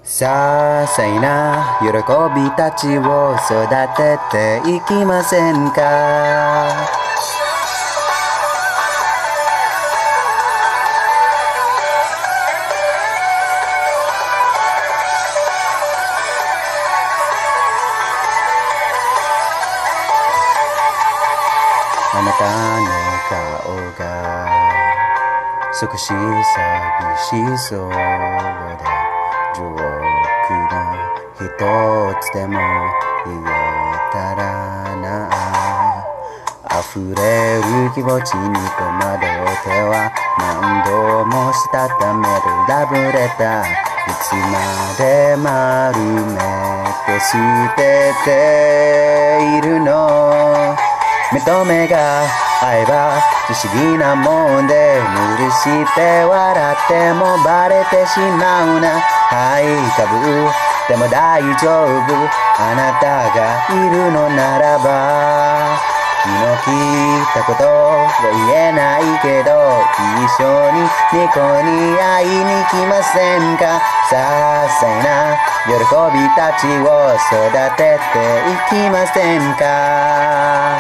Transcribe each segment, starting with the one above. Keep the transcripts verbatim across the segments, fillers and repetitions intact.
些細な喜びたちを育てていきませんか。あなたの顔が少し寂しそうで、ジョークの一つでも言えたらな。溢れる気持ちに戸惑っては何度もしたためるラブレター、いつまで丸めて捨てているの。目と目が合えば不思議なもんで、無理して笑ってもバレてしまうな。はいかぶでも大丈夫、あなたがいるのならば。気の利いたことは言えないけど、一緒にニコに会いに来ませんか。些細な喜びたちを育てていきませんか。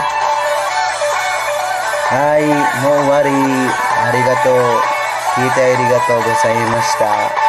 はい、もう終わり。ありがとう。聞いてありがとうございました。